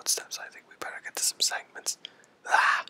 footsteps. I think we better get to some segments. Ah!